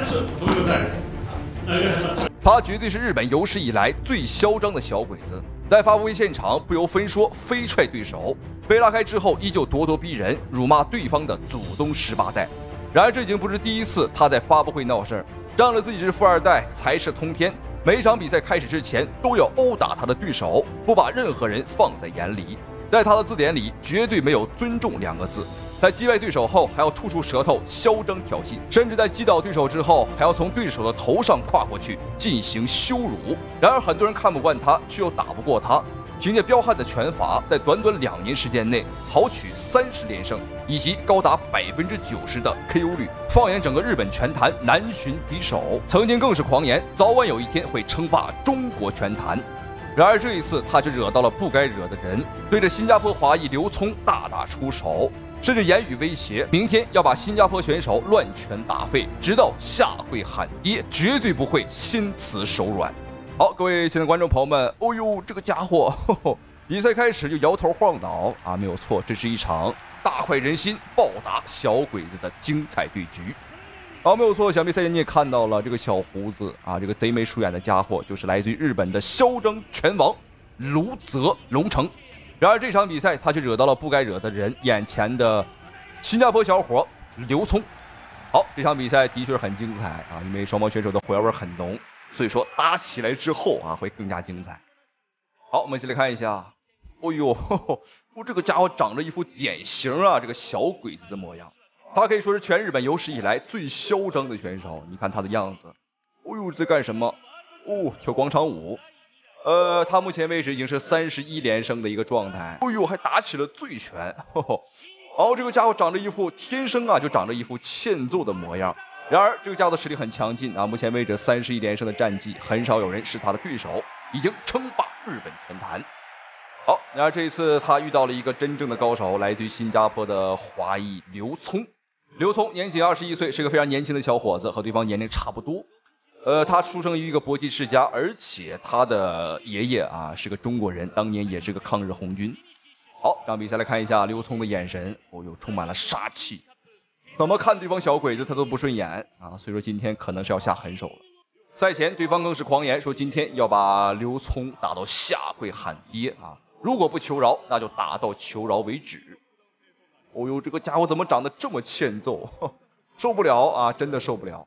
他绝对是日本有史以来最嚣张的小鬼子，在发布会现场不由分说飞踹对手，被拉开之后依旧咄咄逼人，辱骂对方的祖宗18代。然而这已经不是第一次他在发布会闹事儿，仗着自己是富二代，才识通天，每场比赛开始之前都要殴打他的对手，不把任何人放在眼里。在他的字典里绝对没有尊重2个字。在击败对手后，还要吐出舌头，嚣张挑衅，甚至在击倒对手之后，还要从对手的头上跨过去进行羞辱。然而，很多人看不惯他，却又打不过他。凭借彪悍的拳法，在短短2年时间内豪取30连胜，以及高达90%的 KO 率，放眼整个日本拳坛难寻敌手。曾经更是狂言，早晚有一天会称霸中国拳坛。然而这一次，他却惹到了不该惹的人，对着新加坡华裔刘聪大打出手。甚至言语威胁，明天要把新加坡选手乱拳打废，直到下跪喊爹，绝对不会心慈手软。好，各位亲爱的观众朋友们，哦呦，这个家伙，比赛开始就摇头晃脑啊，没有错，这是一场大快人心、暴打小鬼子的精彩对局。好，没有错，想必赛前你也看到了，这个小胡子啊，这个贼眉鼠眼的家伙，就是来自于日本的嚣张拳王卢泽龙城。然而这场比赛，他却惹到了不该惹的人，眼前的新加坡小伙刘聪。好，这场比赛的确是很精彩啊，因为双方选手的火药味很浓，所以说打起来之后啊，会更加精彩。好，我们一起来看一下，哦呦，这个家伙长着一副典型啊，这个小鬼子的模样。他可以说是全日本有史以来最嚣张的选手，你看他的样子。哦呦，在干什么？哦，跳广场舞。他目前为止已经是31连胜的一个状态。哎呦，还打起了醉拳。然后这个家伙长着一副天生啊就长着一副欠揍的模样。然而这个家伙的实力很强劲啊，目前为止31连胜的战绩，很少有人是他的对手，已经称霸日本拳坛。好，然而这一次他遇到了一个真正的高手，来自于新加坡的华裔刘聪。刘聪年仅21岁，是个非常年轻的小伙子，和对方年龄差不多。他出生于一个国际世家，而且他的爷爷啊是个中国人，当年也是个抗日红军。好，这场比赛来看一下刘聪的眼神，哦呦，充满了杀气，怎么看对方小鬼子他都不顺眼啊，所以说今天可能是要下狠手了。赛前对方更是狂言说今天要把刘聪打到下跪喊爹啊，如果不求饶，那就打到求饶为止。哦呦，这个家伙怎么长得这么欠揍，受不了啊，真的受不了。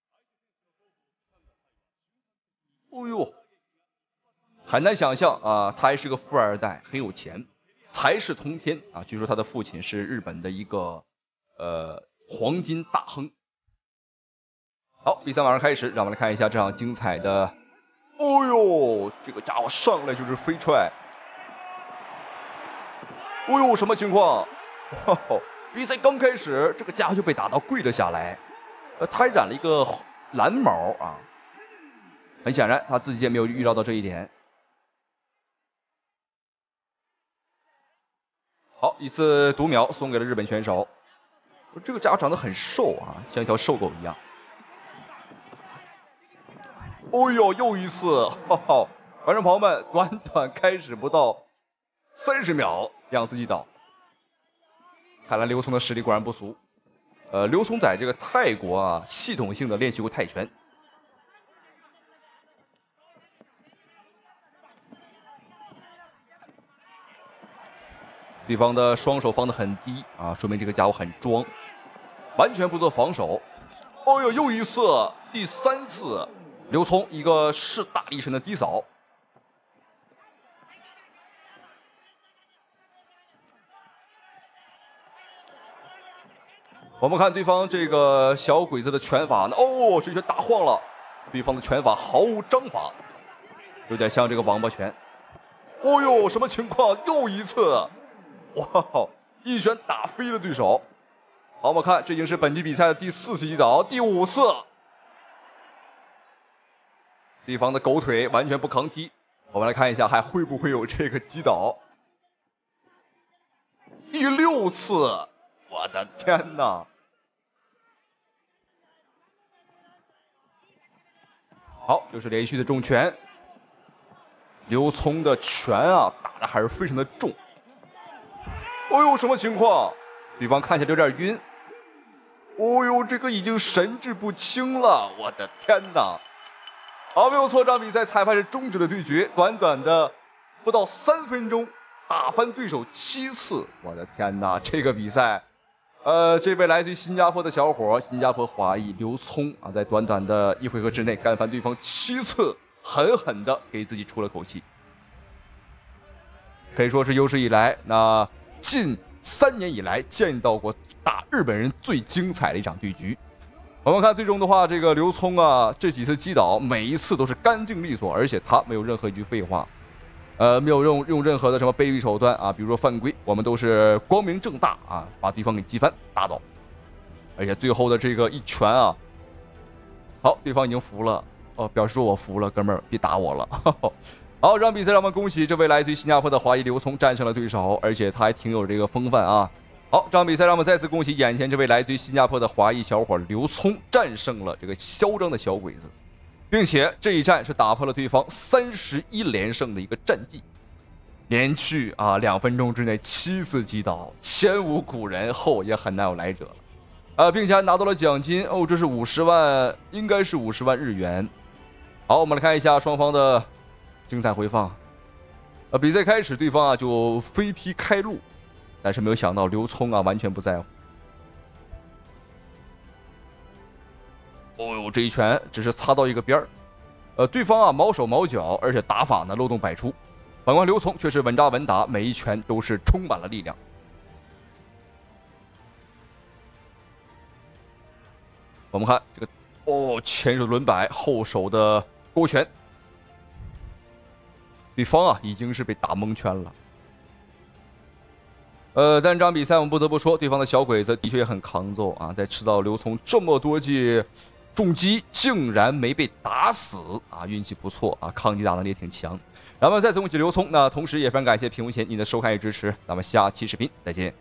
哦呦，很难想象啊，他还是个富二代，很有钱，才识通天啊。据说他的父亲是日本的一个黄金大亨。好，比赛马上开始，让我们来看一下这场精彩的。哦呦，这个家伙上来就是飞踹。哦呦，什么情况？比赛刚开始，这个家伙就被打到跪了下来。他还染了一个蓝毛啊。很显然，他自己也没有预料到这一点。好，一次读秒送给了日本选手。这个家伙长得很瘦啊，像一条瘦狗一样。哦呦，又一次！观众朋友们，短短开始不到30秒，2次击倒。看来刘聪的实力果然不俗。刘聪在这个泰国啊，系统性的练习过泰拳。对方的双手放得很低啊，说明这个家伙很装，完全不做防守。哦呦，又一次，第3次，刘聪一个势大力沉的低扫。我们看对方这个小鬼子的拳法呢，哦，这拳打晃了，对方的拳法毫无章法，有点像这个王八拳。哦呦，什么情况？又一次！哇，一拳打飞了对手。好，我们看，这已经是本局比赛的第4次击倒，第5次。对方的狗腿完全不抗踢。我们来看一下，还会不会有这个击倒？第6次，我的天哪！好，又是连续的重拳。刘聪的拳啊，打的还是非常的重。哦呦，什么情况？对方看起来有点晕。 哦呦，这个已经神志不清了，我的天哪！好，没有错，这场比赛裁判是终止了对决，短短的不到3分钟，打翻对手7次，我的天哪！这个比赛，这位来自于新加坡的小伙，新加坡华裔刘聪啊，在短短的1回合之内干翻对方7次，狠狠的给自己出了口气，可以说是有史以来那近3年以来见到过打日本人最精彩的一场对局。我们看最终的话，这个刘聪啊，这几次击倒每一次都是干净利索，而且他没有任何一句废话，没有用任何的什么卑鄙手段啊，比如说犯规，我们都是光明正大啊，把对方给击翻打倒，而且最后的这个一拳啊，好，对方已经服了哦，表示说我服了，哥们儿别打我了。好，这场比赛让我们恭喜这位来自于新加坡的华裔刘聪战胜了对手，而且他还挺有这个风范啊。好，这场比赛让我们再次恭喜眼前这位来自于新加坡的华裔小伙刘聪战胜了这个嚣张的小鬼子，并且这一战是打破了对方31连胜的一个战绩，连续2分钟之内7次击倒，前无古人，后也很难有来者了，并且还拿到了奖金哦，这是50万，应该是50万日元。好，我们来看一下双方的精彩回放。比赛开始，对方就飞踢开路。但是没有想到刘聪完全不在乎。哦呦，这一拳只是擦到一个边儿，对方毛手毛脚，而且打法呢漏洞百出。反观刘聪却是稳扎稳打，每一拳都是充满了力量。我们看这个前手轮摆，后手的勾拳，对方已经是被打蒙圈了。但这场比赛我们不得不说，对方的小鬼子的确也很抗揍啊，在吃到刘聪这么多记重击，竟然没被打死啊，运气不错啊，抗击打能力也挺强。然后再次恭喜刘聪，那同时也非常感谢屏幕前您的收看与支持，咱们下期视频再见。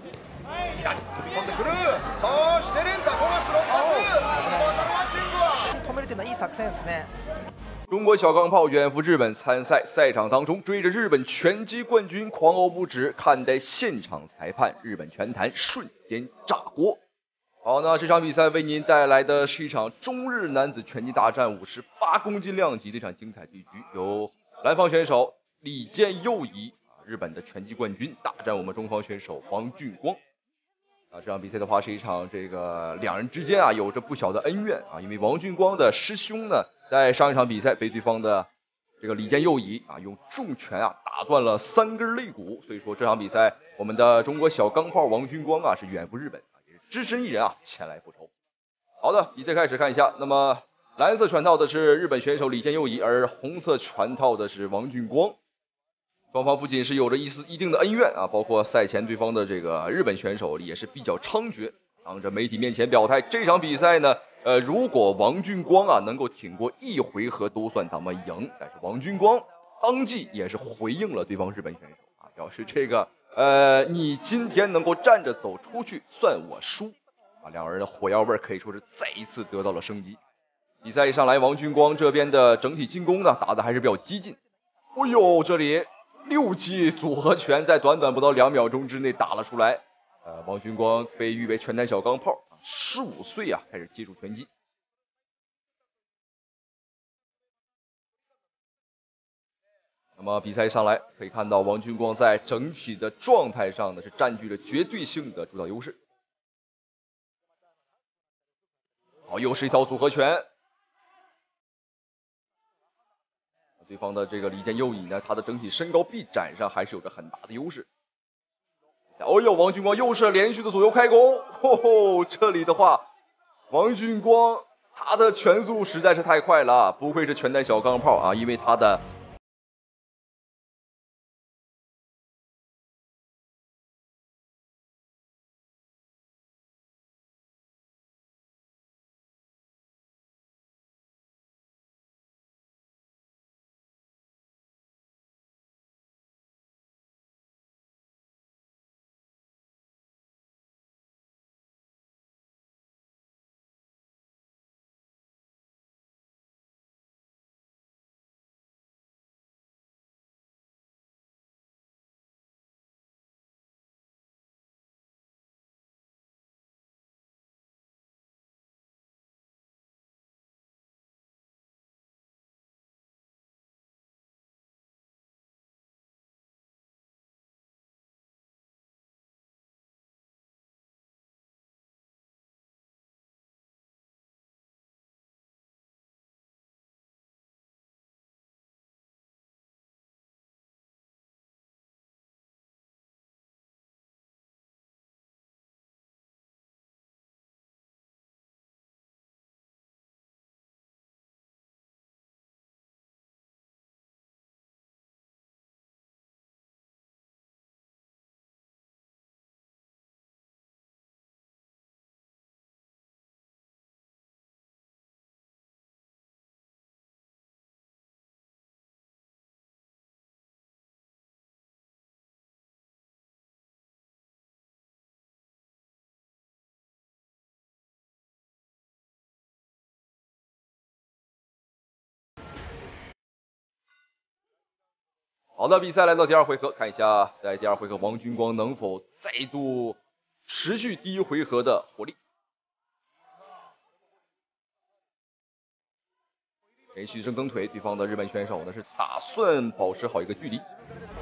中国小钢炮远赴日本参赛，赛场当中追着日本拳击冠军狂殴不止，看待现场裁判，日本拳坛瞬间炸锅。好，那这场比赛为您带来的是一场中日男子拳击大战58公斤量级的一场精彩对局，由蓝方选手李健佑仪日本的拳击冠军大战我们中方选手王俊光。这场比赛的话是一场这个两人之间有着不小的恩怨因为王俊光的师兄呢，在上一场比赛被对方的这个李健佑仪用重拳打断了3根肋骨，所以说这场比赛我们的中国小钢炮王俊光是远赴日本也是只身一人前来复仇。好的，比赛开始看一下，那么蓝色拳套的是日本选手李健佑仪，而红色拳套的是王俊光。双方不仅是有着一定的恩怨包括赛前对方的这个日本选手也是比较猖獗，当着媒体面前表态，这场比赛呢，如果王俊光能够挺过1回合都算咱们赢。但是王俊光当即也是回应了对方日本选手表示这个你今天能够站着走出去算我输两人的火药味可以说是再一次得到了升级。比赛一上来，王俊光这边的整体进攻呢打的还是比较激进。哎呦，这里6记组合拳在短短不到2秒钟之内打了出来。王俊光被誉为拳坛小钢炮，15岁开始接触拳击。那么比赛上来可以看到，王俊光在整体的状态上呢是占据了绝对性的主导优势。好，又是一套组合拳。对方的这个李健佑仪呢，他的整体身高臂展上还是有着很大的优势。哦呦，王俊光又是连续的左右开弓，这里的话，王俊光他的拳速实在是太快了，不愧是拳坛小钢炮因为他的好的，比赛来到第二回合，看一下在第二回合王军光能否再度持续第一回合的火力。连续一声蹬腿，对方的日本选手呢是打算保持好一个距离。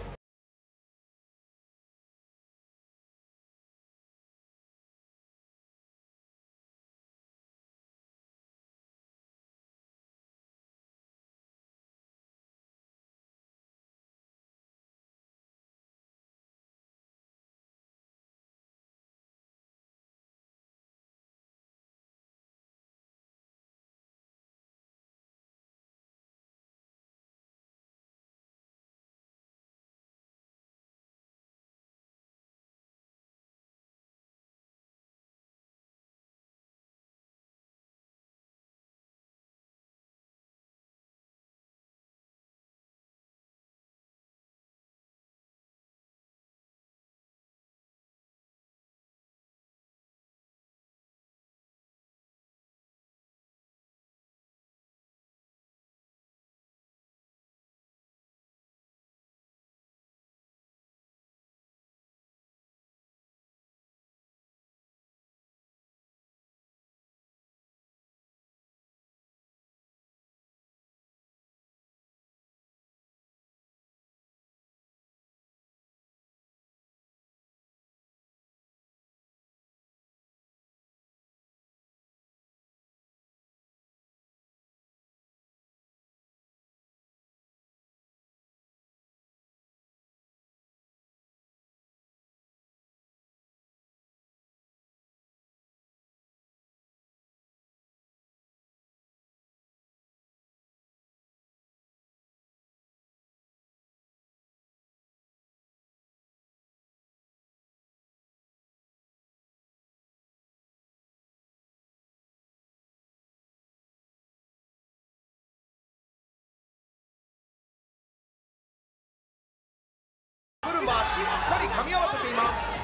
しっかり噛み合わせています。時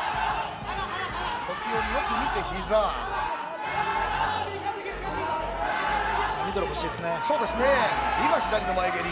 折よく見て膝。ミドル欲しいですね。そうですね。今左の前蹴り。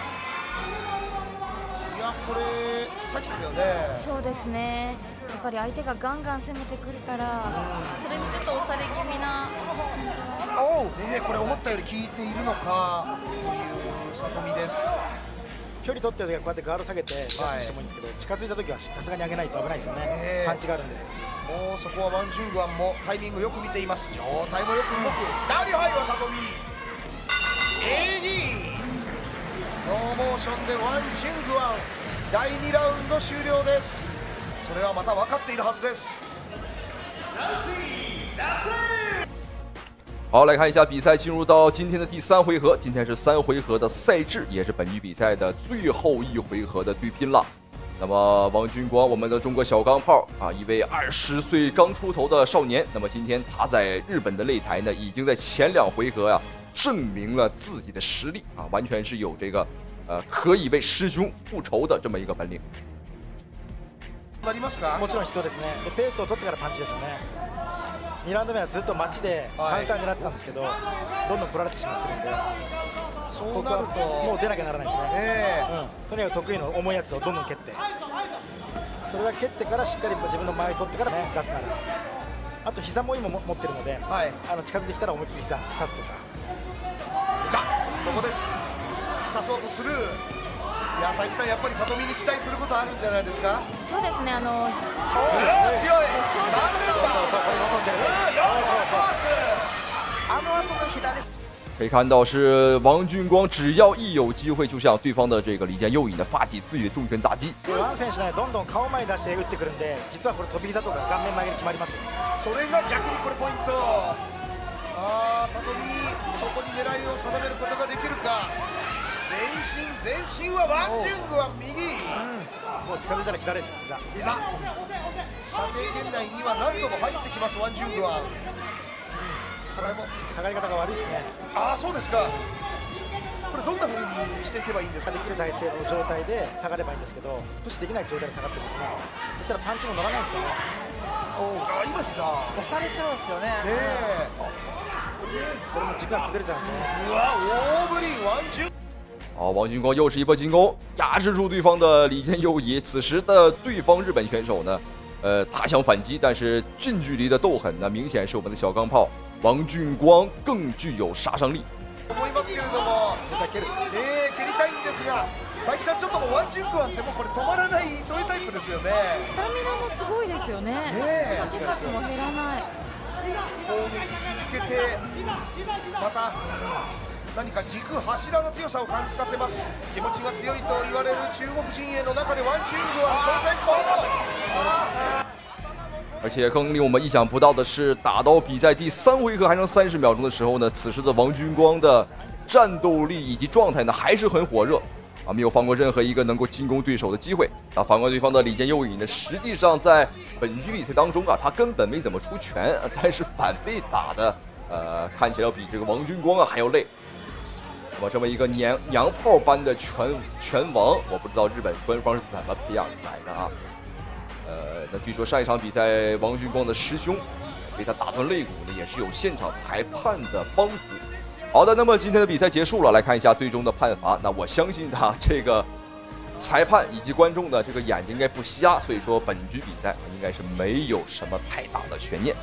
いやこれさっきですよね。 そうですね。やっぱり相手がガンガン攻めてくるから、それにちょっと押され気味な。 これ思ったより効いているのかという里見です。 距離取ってる時はこうやってガード下げてジャッジしてもいいんですけど、近づいた時はさすがに上げないと危ないですよね、パンチがあるんで。 もうそこはワン・ジュングアンもタイミングよく見ています。状態もよく動く。左入る里見 AD ノーモーションでワン・ジュングアン第2ラウンド終了です。それはまた分かっているはずです。 好，来看一下比赛，进入到今天的第3回合。今天是3回合的赛制，也是本局比赛的最后一回合的对拼了。那么王军光，我们的中国小钢炮啊，一位20岁刚出头的少年。那么今天他在日本的擂台呢，已经在前2回合呀，证明了自己的实力啊，完全是有这个可以为师兄复仇的这么一个本领。 もちろん必要ですね。でペースを取ってからパンチですよね。2ラウンド目はずっと待ちでカウンター狙ってたんですけど、どんどん取られてしまってるんで、 そうなるともう出なきゃならないですね、とにかく得意の重いやつをどんどん蹴って、それが蹴ってからしっかり自分の前を取ってからね出すなら、あと膝も今持ってるので、近づいてきたら思いっきり刺すとか。 ここです。突き刺そうとする。いや佐伯さん、やっぱり里見に期待することあるんじゃないですか。 そうですね。強い。 3連打。後の左。 可以看到是王军光，只要一有機会，就像对方的这个李健右引的发起自己的重拳砸击。 ワン選手ね、どんどん顔前に出して打ってくるんで、実はこれ飛び膝とか顔面曲げに決まります。 それが逆にこれポイント。里見、そこに狙いを定めることができるか。前進はワン・ジュングは右。 もう近づいたら膝です。 膝。射程圏内には何度も入ってきますワン・ジュングは。これも下がり方が悪いですね。 そうですか。これどんな風にしていけばいいんですか。 できる体勢の状態で下がればいいんですけど、プッシュできない状態で下がってですね、そしたらパンチも乗らないんですよね。 今膝押されちゃうんですよね。 これも軸が崩れちゃうんですね。 大振りワン・ジュン。 好，王俊光又是一波进攻，压制住对方的李健佑乙。此时的对方日本选手呢，他想反击，但是近距离的斗狠呢，明显是我们的小钢炮王俊光更具有杀伤力。 思いますけれども、蹴りたいんですが、佐伯さんちょっともうワンジュンクワンってもうこれ止まらないそういうタイプですよね。 スタミナもすごいですよね。手数も減らない。 攻撃続けてまた何か軸柱の強さを感じさせます。気持ちが強いと言われる中国陣営の中でワンジュンクワン総選考。 而且更令我们意想不到的是，打到比赛第3回合还剩30秒钟的时候呢，此时的王俊光的战斗力以及状态呢还是很火热啊，没有放过任何一个能够进攻对手的机会。啊，反观对方的李健佑乙呢，实际上在本局比赛当中啊，他根本没怎么出拳，但是反被打的看起来要比这个王俊光啊还要累。那么这么一个娘炮般的拳王，我不知道日本官方是怎么培养出来的啊。那据说上一场比赛王俊光的师兄被他打断肋骨呢，也是有现场裁判的帮扶。好的，那么今天的比赛结束了，来看一下最终的判罚。那我相信他这个裁判以及观众的这个眼睛应该不瞎，所以说本局比赛应该是没有什么太大的悬念。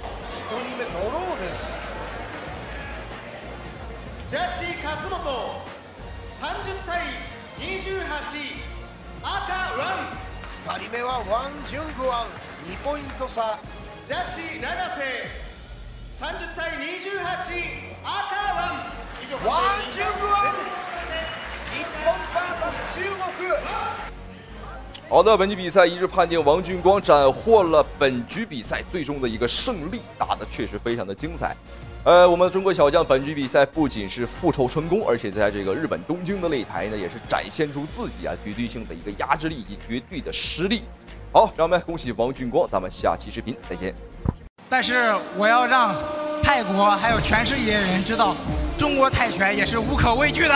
ジャッジ勝本30対28赤ワン。2人目はワン・ジュングワン2ポイント差。ジャッジ永瀬30対28赤ワン。ワン・ジュングワン日本 VS 中国。 好的，本局比赛一致判定王俊光斩获了本局比赛最终的一个胜利，打得确实非常的精彩。我们的中国小将本局比赛不仅是复仇成功，而且在这个日本东京的擂台呢，也是展现出自己绝对性的一个压制力以及绝对的实力。好，让我们恭喜王俊光，咱们下期视频再见。 但是我要让泰国还有全世界人知道，中国泰拳也是无可畏惧的。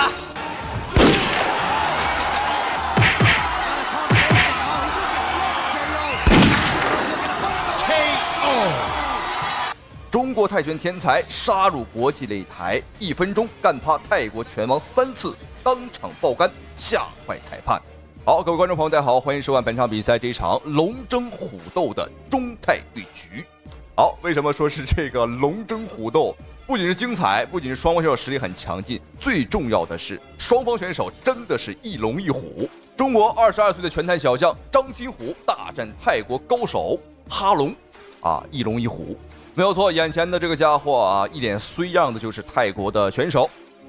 中国泰拳天才杀入国际擂台，1分钟干趴泰国拳王3次，当场爆肝，吓坏裁判。好，各位观众朋友，大家好，欢迎收看本场比赛这一场龙争虎斗的中泰对局。好，为什么说是这个龙争虎斗？不仅是精彩，不仅是双方选手实力很强劲，最重要的是双方选手真的是一龙一虎。中国22岁的拳坛小将张金虎大战泰国高手哈龙，一龙一虎。没有错，眼前的这个家伙一脸衰样的就是泰国的选手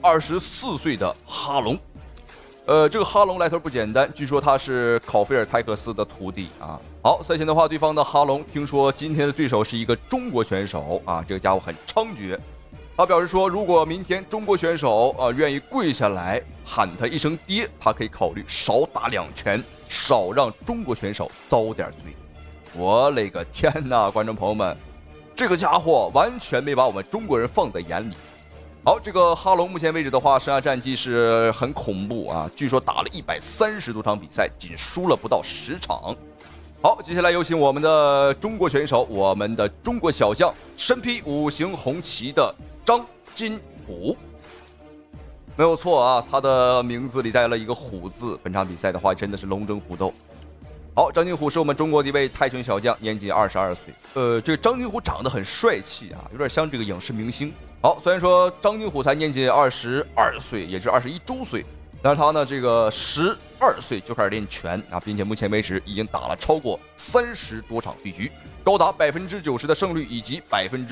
，24岁的哈龙。这个哈龙来头不简单，据说他是考菲尔泰克斯的徒弟啊。好，赛前的话，对方的哈龙听说今天的对手是一个中国选手啊，这个家伙很猖獗。他表示说，如果明天中国选手愿意跪下来喊他一声爹，他可以考虑少打2拳，少让中国选手遭点罪。我勒个天哪，观众朋友们！这个家伙完全没把我们中国人放在眼里。好，这个哈龙目前为止的话，生涯战绩是很恐怖啊！据说打了130多场比赛，仅输了不到10场。好，接下来有请我们的中国选手，我们的中国小将，身披5星红旗的张金虎。没有错啊，他的名字里带了一个虎字。本场比赛的话，真的是龙争虎斗。好，张金虎是我们中国的一位泰拳小将，年仅22岁。这个张金虎长得很帅气啊，有点像这个影视明星。好，虽然说张金虎才年仅22岁，也就是21周岁，但是他呢，这个12岁就开始练拳啊，并且目前为止已经打了超过30多场对局，高达90%的胜率以及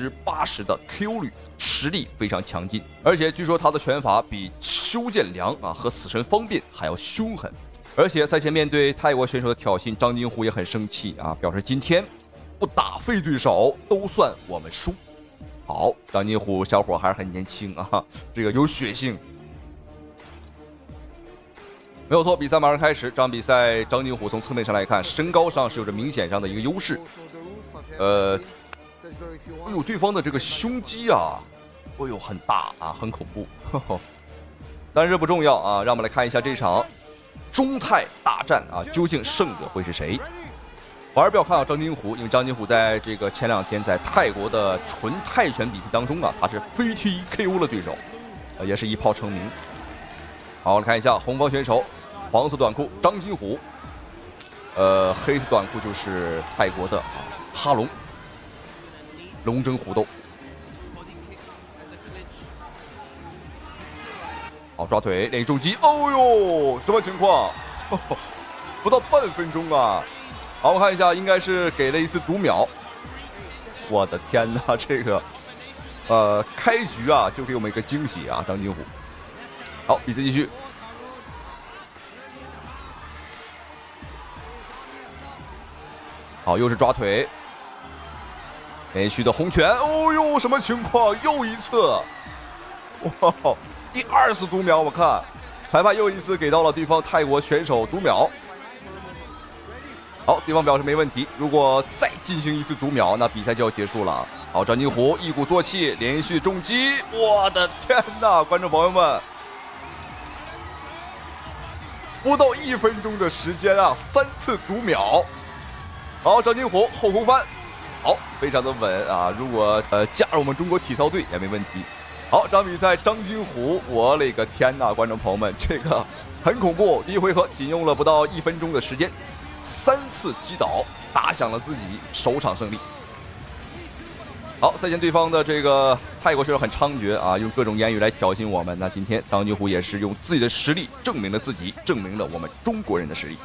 80%的 KO 率，实力非常强劲。而且据说他的拳法比邱建良和死神方便还要凶狠。而且赛前面对泰国选手的挑衅，张金虎也很生气啊，表示今天不打废对手都算我们输。好，张金虎小伙还是很年轻啊，这个有血性。没有错，比赛马上开始。这场比赛张金虎从侧面上来看，身高上是有着明显上的一个优势。哎呦，对方的这个胸肌很大啊，很恐怖。但是这不重要啊，让我们来看一下这场中泰大战究竟胜者会是谁？反而不要看张金虎，因为张金虎在这个前2天在泰国的纯泰拳比赛当中他是飞踢 KO 了对手，也是一炮成名。 好，来看一下红方选手，黄色短裤张金虎，黑色短裤就是泰国的哈龙，龙争虎斗。好，抓腿连重击，哦呦，什么情况？不到半分钟啊！好，我们看一下，应该是给了一次读秒。我的天哪，这个，开局啊就给我们一个惊喜啊，张金虎。好，比赛继续。好，又是抓腿，连续的红拳，哦呦，什么情况？又一次，哇，第2次读秒，我看裁判又一次给到了对方泰国选手读秒。好，对方表示没问题，如果再进行一次读秒，那比赛就要结束了。好，张金虎一鼓作气，连续重击，我的天哪，观众朋友们！不到1分钟的时间啊，3次读秒。好，张金虎后空翻，好，非常的稳啊！如果加入我们中国体操队也没问题。好，这场比赛张金虎，我勒个天呐，观众朋友们，这个很恐怖。第一回合仅用了不到1分钟的时间，3次击倒，打响了自己首场胜利。好，赛前对方的这个泰国选手很猖獗啊，用各种言语来挑衅我们。那今天张金虎也是用自己的实力证明了自己，证明了我们中国人的实力。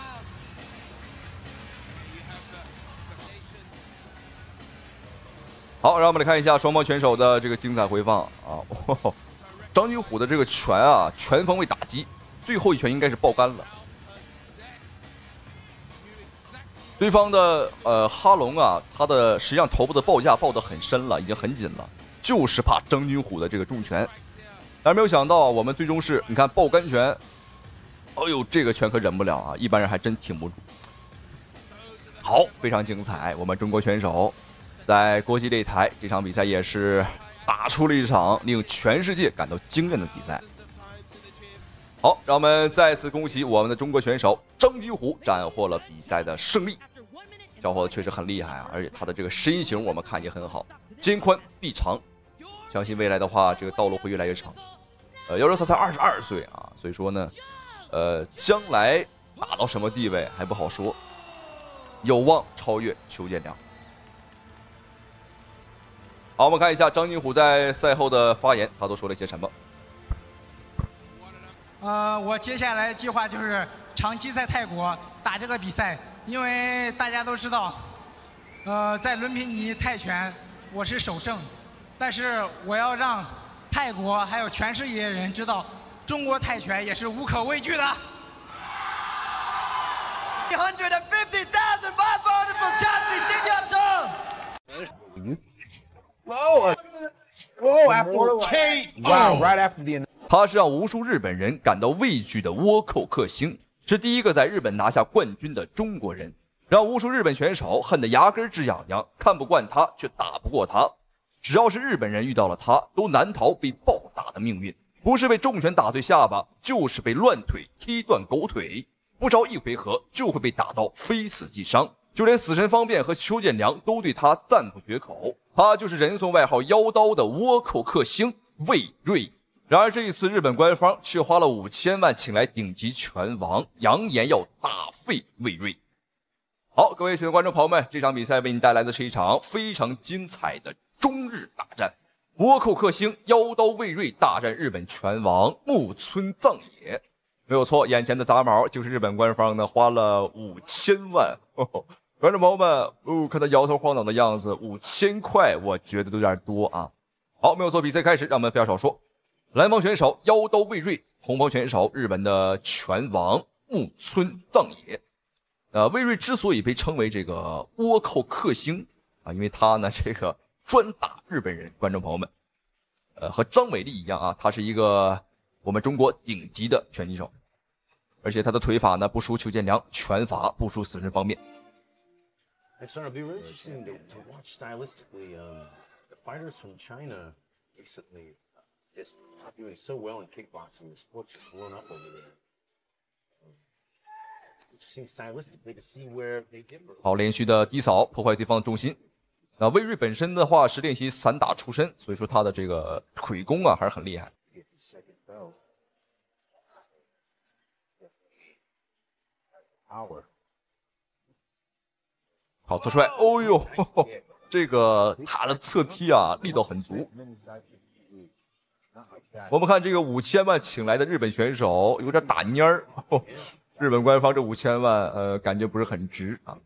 好，让我们来看一下双方选手的这个精彩回放啊！张金虎的这个拳啊，全方位打击，最后一拳应该是爆杆了。对方的哈龙啊，他的实际上头部的报价报得很深了，已经很紧了，就是怕张金虎的这个重拳。但是没有想到，我们最终是你看爆杆拳，哎呦，这个拳可忍不了啊，一般人还真挺不住。好，非常精彩，我们中国选手在国际擂台这场比赛也是打出了一场令全世界感到惊艳的比赛。好，让我们再次恭喜我们的中国选手张金虎斩获了比赛的胜利。小伙子确实很厉害啊，而且他的这个身形我们看也很好，肩宽臂长，相信未来的话这个道路会越来越长。要说他才22岁啊，所以说呢，将来打到什么地位还不好说，有望超越邱建良。好，我们看一下张金虎在赛后的发言，他都说了些什么。 我接下来计划就是长期在泰国打这个比赛，因为大家都知道，在伦皮尼泰拳我是首胜，但是我要让泰国还有全世界人知道，中国泰拳也是无可畏惧的。150,500 from Chapri Singapore. Whoa, after Kate. Wow, right after the. 他是让无数日本人感到畏惧的倭寇克星，是第一个在日本拿下冠军的中国人，让无数日本选手恨得牙根直痒痒，看不惯他却打不过他。只要是日本人遇到了他，都难逃被暴打的命运，不是被重拳打碎下巴，就是被乱腿踢断狗腿，不着一回合就会被打到非死即伤。就连死神方便和邱建良都对他赞不绝口。他就是人送外号妖刀的倭寇克星魏睿。然而这一次日本官方却花了5000万请来顶级拳王，扬言要打废魏睿。好，各位亲爱的观众朋友们，这场比赛为您带来的是一场非常精彩的中日大战，倭寇克星妖刀魏睿大战日本拳王木村藏野。没有错，眼前的杂毛就是日本官方呢花了5000万。观众朋友们，看他摇头晃脑的样子，5000块我觉得都有点多啊。好，没有错，比赛开始，让我们废话少说。蓝方选手妖刀魏睿，红方选手日本的拳王木村藏野。魏睿之所以被称为这个倭寇克星啊，因为他呢这个专打日本人。观众朋友们，和张伟丽一样啊，他是一个我们中国顶级的拳击手，而且他的腿法呢不输邱建良，拳法不输死神方面。 It's going to be really interesting to watch stylistically. The fighters from China recently just doing so well in kickboxing. The sport's just blown up over there. Interesting stylistically to see where they differ. 好，连续的低扫破坏对方的重心。那魏睿本身的话是练习散打出身，所以说他的这个腿功啊还是很厉害。 好侧踹，哦呦，这个他的侧踢啊，力道很足。我们看这个5000万请来的日本选手，有点打蔫儿。日本官方这5000万，感觉不是很值啊。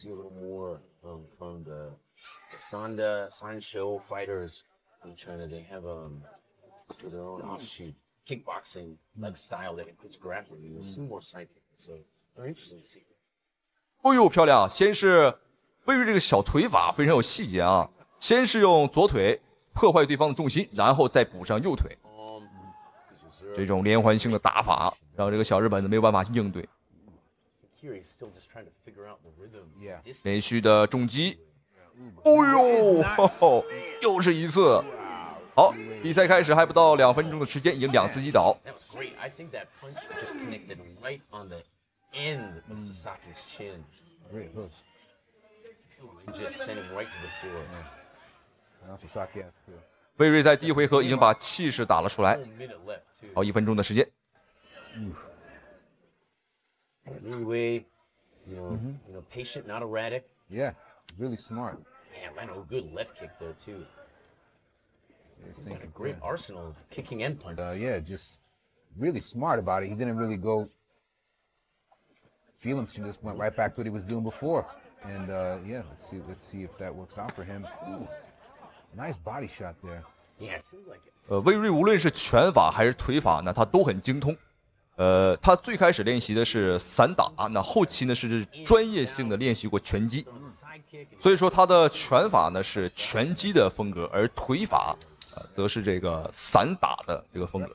From the Sanda Sancho fighters from China, they have their own offshoot kickboxing like style that includes grappling. You'll see more side kicking, so very interesting to see. 哦呦，漂亮！先是魏睿这个小腿法非常有细节啊，先是用左腿破坏对方的重心，然后再补上右腿，这种连环性的打法让这个小日本子没有办法去应对。连续的重击，哦呦，又是一次。好，比赛开始还不到2分钟的时间，已经2次击倒。魏睿在第一回合已经把气势打了出来。好，1分钟的时间。 Anyway, you know, patient, not erratic. Yeah, really smart. Man, Leno, good left kick there too. He's got a great arsenal of kicking and punching. Yeah, just really smart about it. He didn't really go feel him. He just went right back to what he was doing before. And yeah, let's see if that works out for him. Ooh, nice body shot there. Yeah, it seems like it. 魏睿无论是拳法还是腿法呢，他都很精通。他最开始练习的是散打，那后期呢是专业性的练习过拳击，所以说他的拳法呢是拳击的风格，而腿法则是这个散打的这个风格。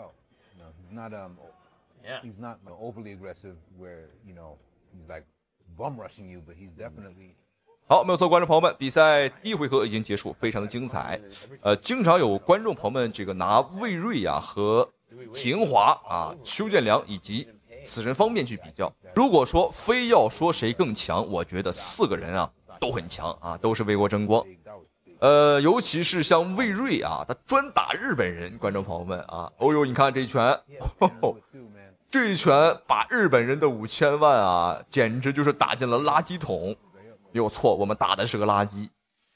He's not overly aggressive where you know he's like bum rushing you, but he's definitely. 好，没有错，观众朋友们，比赛第一回合已经结束，非常的精彩。经常有观众朋友们这个拿魏睿啊和铁英华啊、邱建良以及死神方面去比较。如果说非要说谁更强，我觉得4个人啊都很强啊，都是为国争光。尤其是像魏睿啊，他专打日本人，观众朋友们啊，哦呦，你看这一拳，这一拳把日本人的5000万啊，简直就是打进了垃圾桶。没有错，我们打的是个垃圾。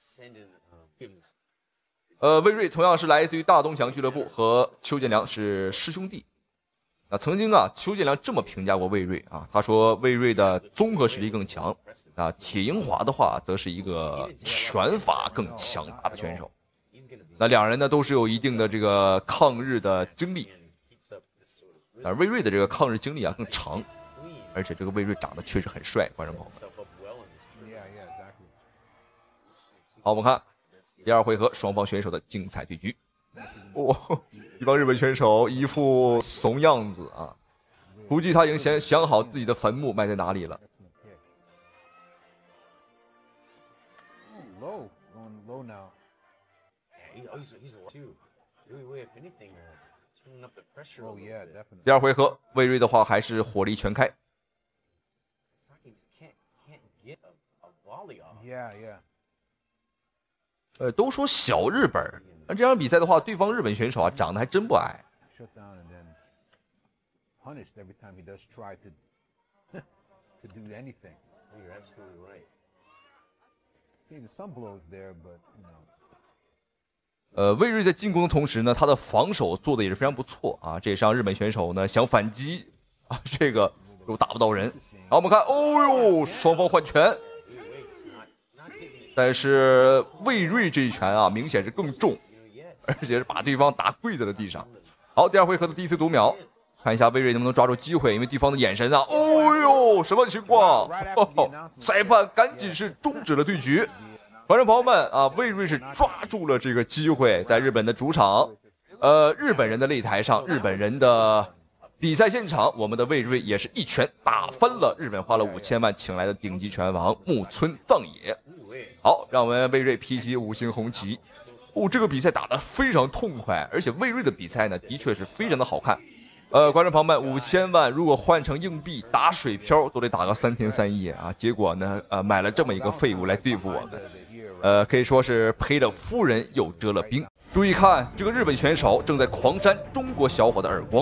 魏睿同样是来自于大东强俱乐部，和邱建良是师兄弟。那曾经啊，邱建良这么评价过魏睿啊，他说魏睿的综合实力更强，啊，铁英华的话则是一个拳法更强大的选手。那两人呢都是有一定的这个抗日的经历，而魏睿的这个抗日经历啊更长，而且这个魏睿长得确实很帅，观众朋友们。好，我们看第2回合双方选手的精彩对局。哇，一帮日本选手一副怂样子啊，估计他已经想好自己的坟墓埋在哪里了。第2回合，魏睿的话还是火力全开。都说小日本，那这场比赛的话，对方日本选手啊长得还真不矮。魏睿在进攻的同时呢，他的防守做的也是非常不错啊，这也是让日本选手呢想反击啊，这个又打不到人。好，我们看，哦呦，双方换拳。但是魏睿这一拳啊，明显是更重，而且是把对方打跪在了地上。好，第2回合的第4读秒，看一下魏睿能不能抓住机会，因为对方的眼神啊，哦呦，什么情况？裁判赶紧是终止了对局。观众朋友们啊，魏睿是抓住了这个机会，在日本的主场，日本人的擂台上，日本人的比赛现场，我们的魏睿也是一拳打翻了日本花了5000万请来的顶级拳王木村藏野。好，让我们魏睿披起5星红旗。哦，这个比赛打得非常痛快，而且魏睿的比赛呢，的确是非常的好看。观众朋友们，5000万如果换成硬币打水漂都得打个3天3夜啊！结果呢，买了这么一个废物来对付我们，可以说是赔了夫人又折了兵。注意看，这个日本选手正在狂扇中国小伙的耳光。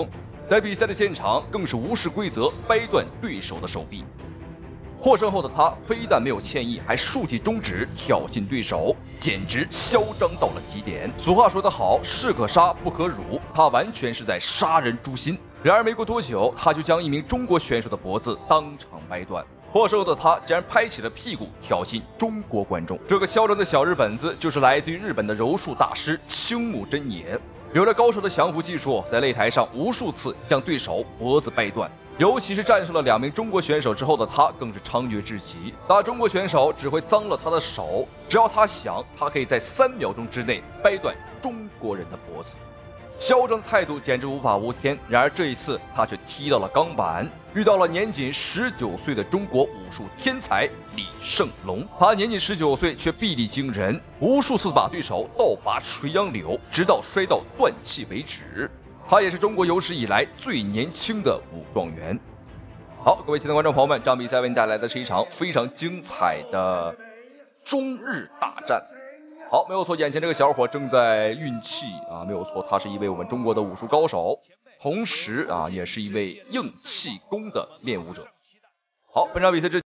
在比赛的现场，更是无视规则掰断对手的手臂。获胜后的他非但没有歉意，还竖起中指挑衅对手，简直嚣张到了极点。俗话说得好，士可杀不可辱，他完全是在杀人诛心。然而没过多久，他就将一名中国选手的脖子当场掰断。获胜后的他竟然拍起了屁股挑衅中国观众。这个嚣张的小日本子就是来自于日本的柔术大师青木真也。有着高手的降服技术，在擂台上无数次将对手脖子掰断。尤其是战胜了2名中国选手之后的他，更是猖獗至极。打中国选手只会脏了他的手，只要他想，他可以在3秒钟之内掰断中国人的脖子。嚣张的态度简直无法无天。然而这一次，他却踢到了钢板，遇到了年仅19岁的中国武术天才李胜龙。他年仅19岁，却臂力惊人，无数次把对手倒拔垂杨柳，直到摔到断气为止。他也是中国有史以来最年轻的武状元。好，各位亲爱的观众朋友们，这场比赛为您带来的是一场非常精彩的中日大战。好，没有错，眼前这个小伙正在运气啊，没有错，他是一位我们中国的武术高手，同时啊，也是一位硬气功的练武者。好，本场比赛之